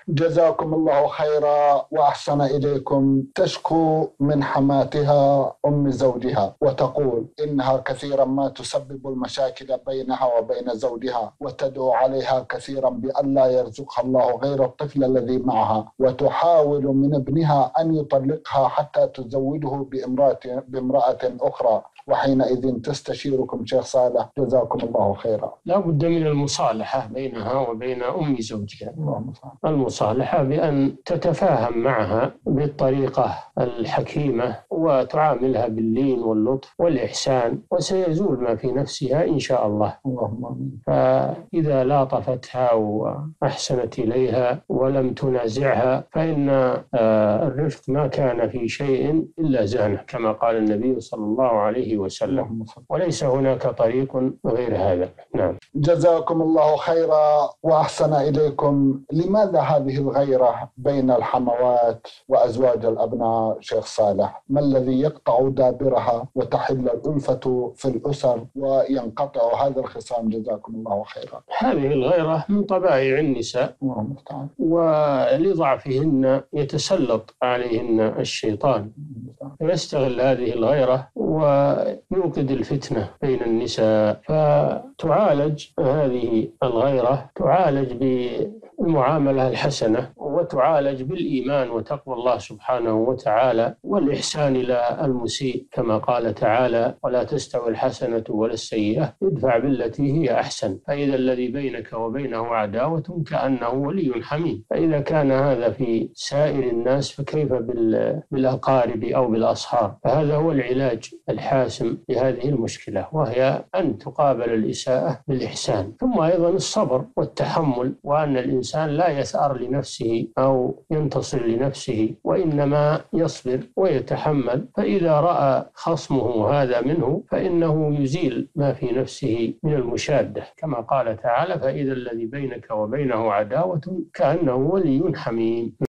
جزاكم الله خيرا وأحسن إليكم. تشكو من حماتها أم زوجها وتقول إنها كثيرا ما تسبب المشاكل بينها وبين زوجها، وتدعو عليها كثيرا بأن لا يرزقها الله غير الطفل الذي معها، وتحاول من ابنها أن يطلقها حتى تزوجه بامرأة أخرى، وحينئذ تستشيركم شيخ صالح جزاكم الله خيرا. لا بد من المصالحة بينها وبين أم زوجها. المصالحة بأن تتفاهم معها بالطريقة الحكيمة وتعاملها باللين واللطف والإحسان، وسيزول ما في نفسها إن شاء الله. فإذا لاطفتها وأحسنت إليها ولم تنازعها فإن الرفق ما كان في شيء إلا زانه، كما قال النبي صلى الله عليه وسلم، وليس هناك طريق غير هذا. نعم. جزاكم الله خيرا وأحسن إليكم. لماذا هذه الغيرة بين الحموات وأزواج الأبناء شيخ صالح؟ ما الذي يقطع دابرها وتحل الألفة في الأسر وينقطع هذا الخصام؟ جزاكم الله خيرا. هذه الغيرة من طبائع النساء، ولضعفهن يتسلط عليهن الشيطان، يستغل هذه الغيرة ويوقد الفتنة بين النساء. فتعالج هذه الغيرة، تعالج بالمعاملة الحسنة، وتعالج بالإيمان وتقوى الله سبحانه وتعالى والإحسان إلى المسيء، كما قال تعالى: ولا تستوي الحسنة ولا السيئة ادفع بالتي هي أحسن فإذا الذي بينك وبينه عداوة كأنه ولي حميم. فإذا كان هذا في سائر الناس فكيف بالأقارب أو بالأصهار؟ فهذا هو العلاج الحاسم لهذه المشكلة، وهي أن تقابل الإساءة بالإحسان، ثم أيضا الصبر والتحمل، وأن الإنسان لا يثأر لنفسه أو ينتصر لنفسه، وإنما يصبر ويتحمل. فإذا رأى خصمه هذا منه فإنه يزيل ما في نفسه من المشادة، كما قال تعالى: فإذا الذي بينك وبينه عداوة كأنه ولي حميم.